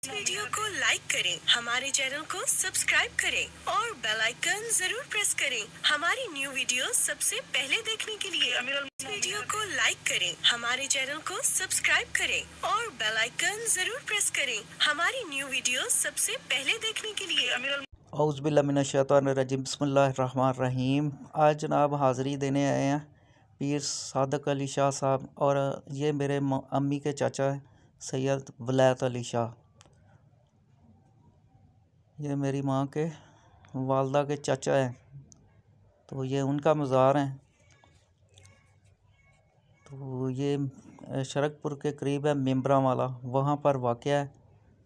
Video को like करें, हमारे चैनल को सब्सक्राइब करें और बेल आइकन जरूर प्रेस करें हमारी न्यू वीडियो सबसे पहले देखने के लिए। वीडियो को लाइक करें, हमारे चैनल को सब्सक्राइब करें और बेल आइकन जरूर प्रेस करें हमारी न्यू वीडियो सबसे पहले देखने के लिए। औज़ुबिल्लाहिमिनश्शैतानिर्रजीम बिस्मिल्लाहिर्रहमानिर्रहीम। आज जनाब हाज़िरी देने आए हैं पीर सादक अली शाह साहब, और ये मेरे अम्मी के चाचा हैं सैयद वलायत अली शाह। ये मेरी माँ के वालदा के चाचा हैं, तो ये उनका मज़ार है। तो ये शरकपुर के करीब है, मेम्बरा वाला, वहाँ पर वाक़या है।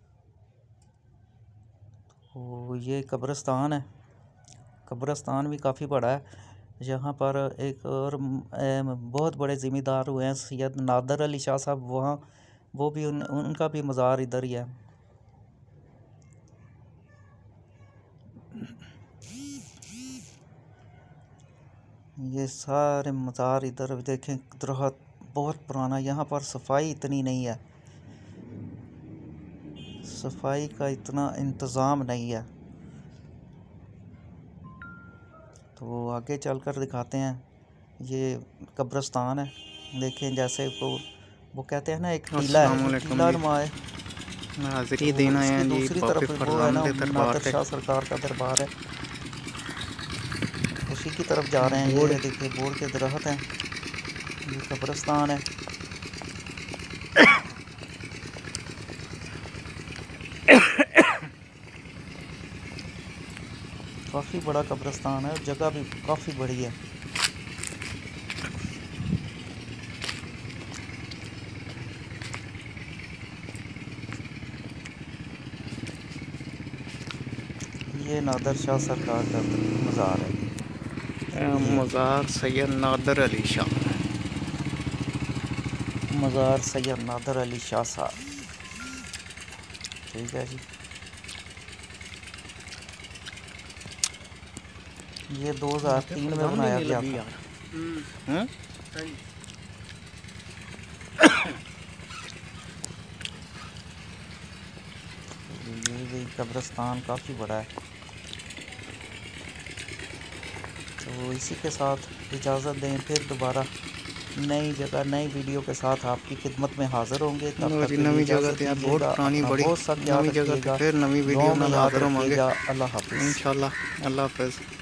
तो ये कब्रिस्तान है, कब्रिस्तान भी काफ़ी बड़ा है। यहाँ पर एक और बहुत बड़े ज़मींदार हुए हैं सैयद नादर अली शाह साहब, वहाँ वो भी उनका भी मज़ार इधर ही है। ये सारे मज़ार इधर देखें, दरख्त बहुत पुराना। यहाँ पर सफाई इतनी नहीं है, सफाई का इतना इंतज़ाम नहीं है। तो आगे चलकर दिखाते हैं। ये कब्रिस्तान है, देखें जैसे वो कहते हैं ना, एक टीला है, टीला नुमा है। हाज़िरी देना है जी, दूसरी तरफ वो है ना, नादर शाह सरकार का दरबार है, उसी की तरफ जा रहे हैं। ये देखिए बोर्ड के दरख्त हैं, ये कब्रिस्तान है। काफ़ी बड़ा कब्रिस्तान है, जगह भी काफ़ी बड़ी है। ये नादर शाह सरकार का मज़ार है, मज़ार सैयद नादर अली शाह, मज़ार सैयद नादर अली शाह साहब। ठीक है जी। ये 2003 में बनाया गया था। ये भी कब्रिस्तान काफ़ी बड़ा है। तो इसी के साथ इजाज़त दें, फिर दोबारा नई जगह नई वीडियो के साथ आपकी खिदमत में हाज़िर होंगे। तब तक नवी जगह यार बहुत पुरानी बड़ी नवी जगह, फिर नवी वीडियो में हाज़िर होंगे इंशाल्लाह। अल्लाह हाफ़िज़।